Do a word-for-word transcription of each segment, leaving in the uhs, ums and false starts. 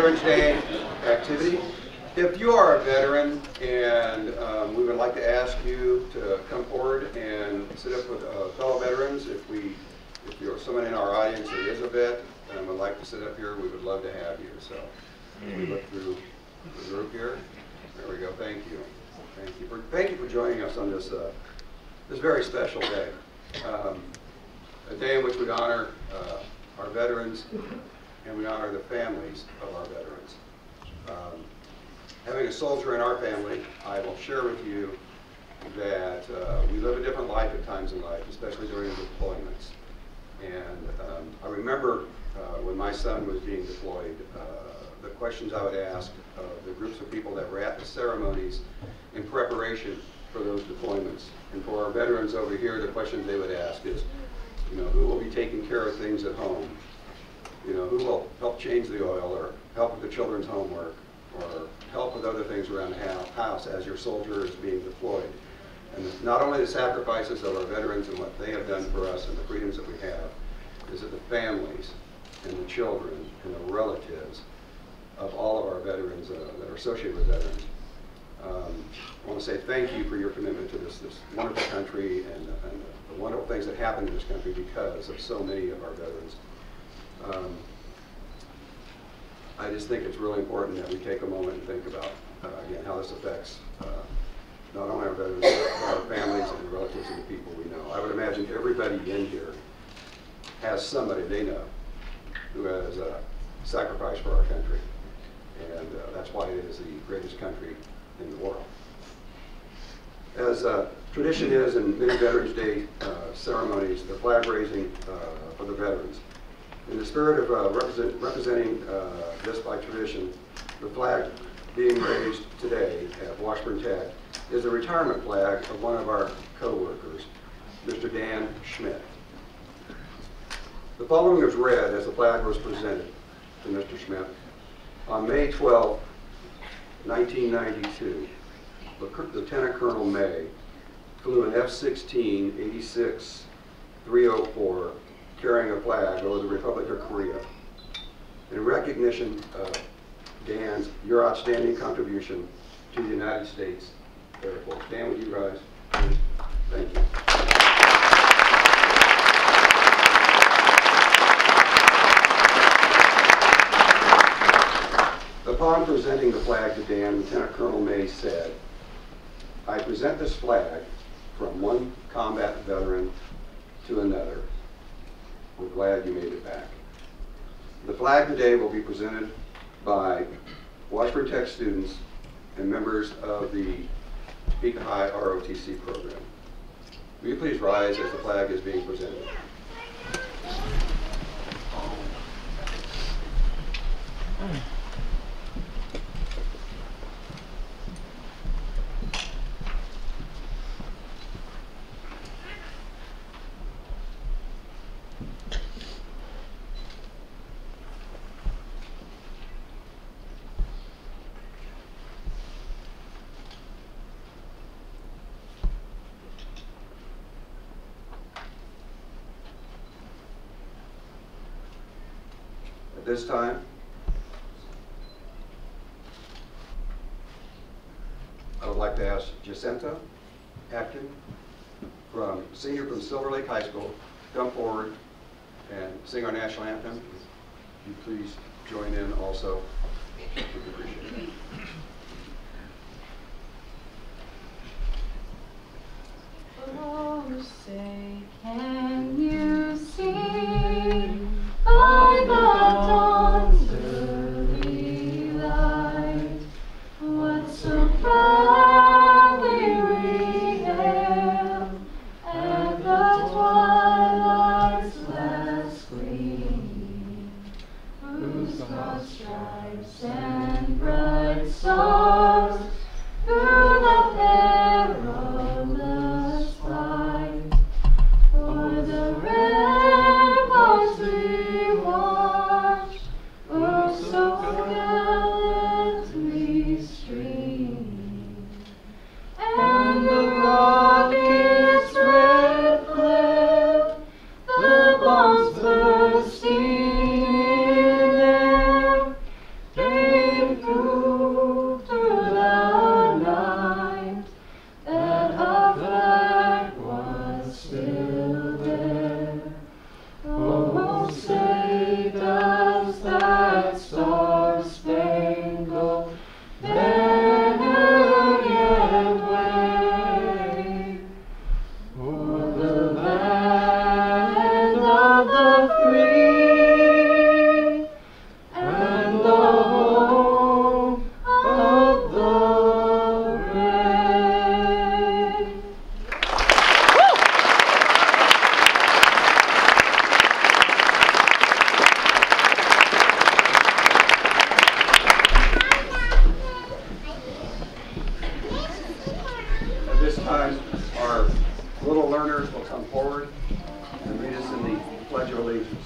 Veterans Day activity. If you are a veteran and um, we would like to ask you to come forward and sit up with uh, fellow veterans. If we, if you're someone in our audience that is a vet and would like to sit up here, we would love to have you. So we look through the group here. There we go. Thank you. Thank you for thank you for joining us on this uh, this very special day, um, a day in which we honor uh, our veterans and we honor the families of our veterans. Um, having a soldier in our family, I will share with you that uh, we live a different life at times in life, especially during the deployments. And um, I remember uh, when my son was being deployed, uh, the questions I would ask of the groups of people that were at the ceremonies in preparation for those deployments. And for our veterans over here, the questions they would ask is, you know, who will be taking care of things at home? You know, who will help change the oil or help with the children's homework or help with other things around the house as your soldier is being deployed? And not only the sacrifices of our veterans and what they have done for us and the freedoms that we have, is that the families and the children and the relatives of all of our veterans uh, that are associated with veterans. Um, I want to say thank you for your commitment to this, this wonderful country and, and the wonderful things that happen in this country because of so many of our veterans. Um, I just think it's really important that we take a moment and think about, uh, again, how this affects uh, not only our veterans, but our families and the relatives and the people we know. I would imagine everybody in here has somebody they know who has uh, sacrificed for our country. And uh, that's why it is the greatest country in the world. As uh, tradition is in many Veterans Day uh, ceremonies, the flag raising uh, for the veterans. In the spirit of uh, represent, representing uh, this by tradition, the flag being raised today at Washburn Tech is a retirement flag of one of our co-workers, Mister Dan Schmidt. The following was read as the flag was presented to Mister Schmidt. On May twelfth, nineteen ninety-two, Lieutenant Colonel May flew an F sixteen eighty-six three oh four carrying a flag over the Republic of Korea. In recognition of Dan's, your outstanding contribution to the United States Air Force. Dan, would you rise? Please? Thank you. Upon presenting the flag to Dan, Lieutenant Colonel May said, "I present this flag from one combat veteran to another. We're glad you made it back." The flag today will be presented by Washburn Tech students and members of the Topeka High R O T C program. Will you please rise as the flag is being presented? At this time, I would like to ask Jacinta Acton, from senior from Silver Lake High School, to come forward and sing our national anthem. If you please join in also, we appreciate it. Oh, say, can you see by the dawn's early light what so proudly we hailed at the twilight's last gleaming, whose broad stripes and bright stars time, our little learners will come forward and lead us in the Pledge of Allegiance.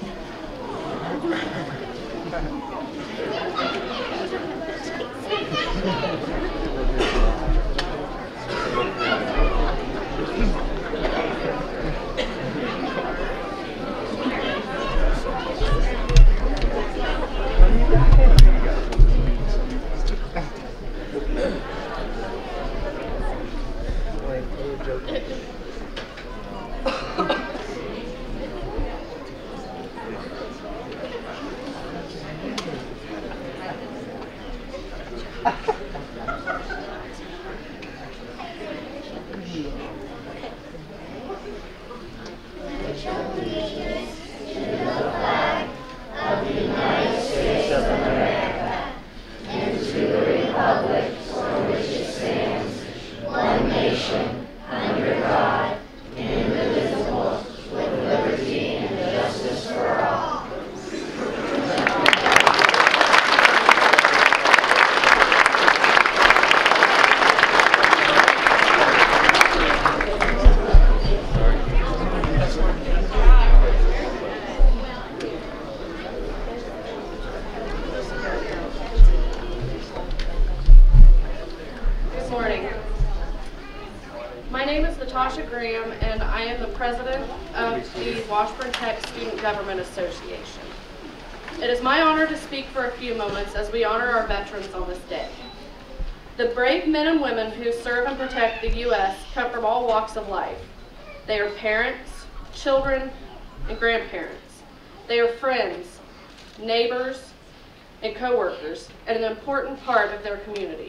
And I am the president of the Washburn Tech Student Government Association. It is my honor to speak for a few moments as we honor our veterans on this day. The brave men and women who serve and protect the U S come from all walks of life. They are parents, children, and grandparents. They are friends, neighbors, and co-workers, and an important part of their community.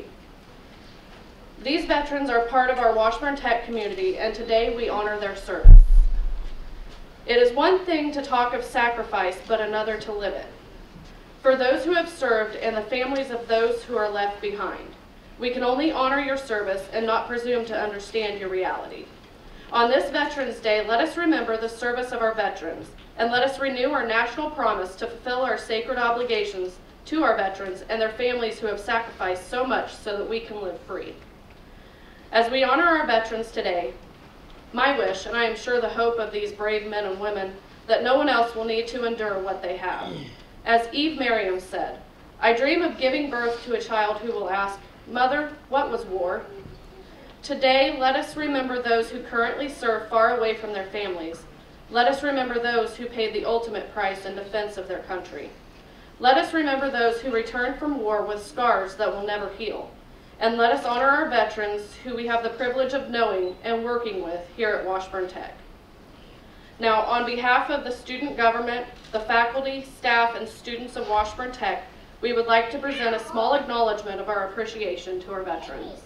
These veterans are part of our Washburn Tech community, and today we honor their service. It is one thing to talk of sacrifice, but another to live it. For those who have served and the families of those who are left behind, we can only honor your service and not presume to understand your reality. On this Veterans Day, let us remember the service of our veterans, and let us renew our national promise to fulfill our sacred obligations to our veterans and their families who have sacrificed so much so that we can live free. As we honor our veterans today, my wish, and I am sure the hope of these brave men and women, that no one else will need to endure what they have. As Eve Merriam said, I dream of giving birth to a child who will ask, Mother, what was war? Today, let us remember those who currently serve far away from their families. Let us remember those who paid the ultimate price in defense of their country. Let us remember those who returned from war with scars that will never heal. And let us honor our veterans who we have the privilege of knowing and working with here at Washburn Tech. Now, on behalf of the student government, the faculty, staff, and students of Washburn Tech, we would like to present a small acknowledgement of our appreciation to our veterans.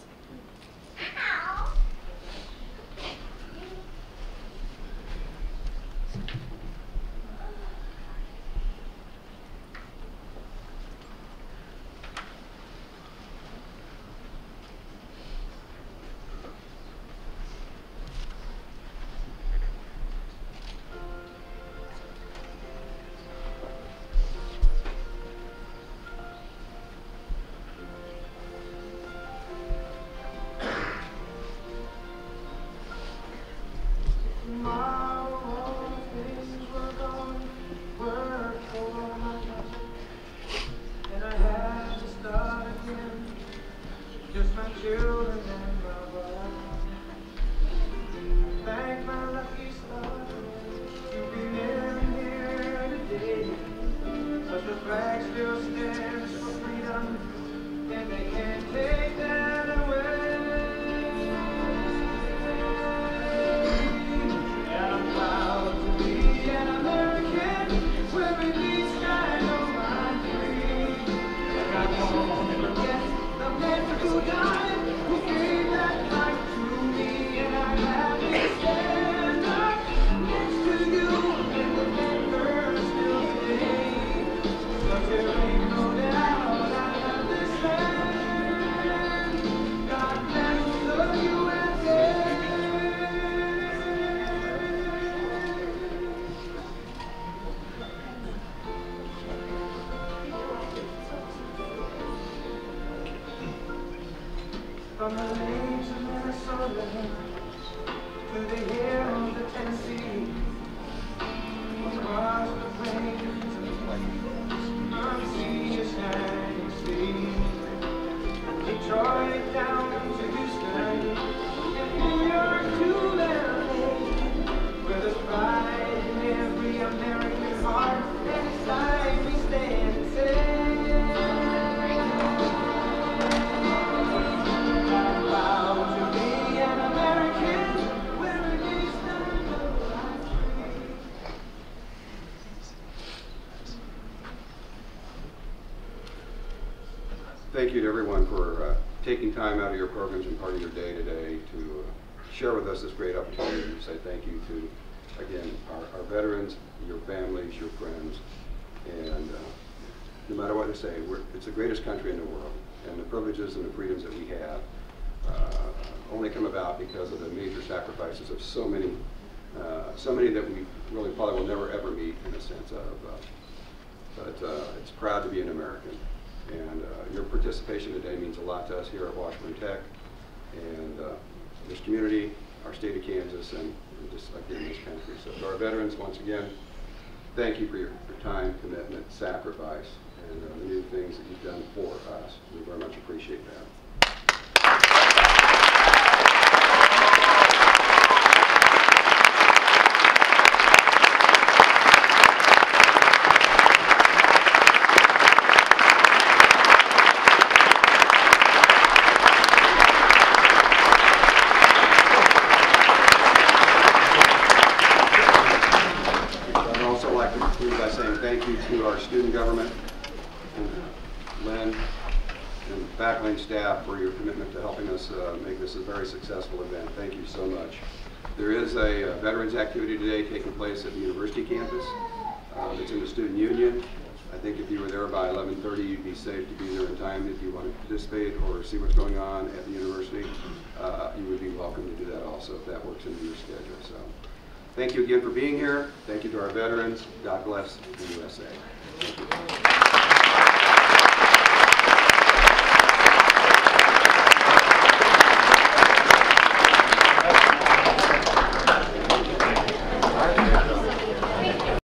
thank you to everyone for uh, taking time out of your programs and part of your day today to uh, share with us this great opportunity. To say thank you to, again, our, our veterans, your families, your friends, and uh, no matter what to say, we're, it's the greatest country in the world, and the privileges and the freedoms that we have uh, only come about because of the major sacrifices of so many, uh, so many that we really probably will never ever meet in a sense of. Uh, but uh, it's proud to be an American, and uh, your participation today means a lot to us here at Washburn Tech, and uh, this community, our state of Kansas, and, and just again this country. So to our veterans, once again, thank you for your, your time, commitment, sacrifice, and uh, the new things that you've done for us. We very much appreciate that. Thank you to our student government, and Lynn, and faculty and staff for your commitment to helping us uh, make this a very successful event. Thank you so much. There is a, a veterans activity today taking place at the university campus. Uh, it's in the student union. I think if you were there by eleven thirty, you'd be safe to be there in time. If you want to participate or see what's going on at the university, uh, you would be welcome to do that also if that works into your schedule. So. Thank you again for being here. Thank you to our veterans. God bless the U S A. Thank you.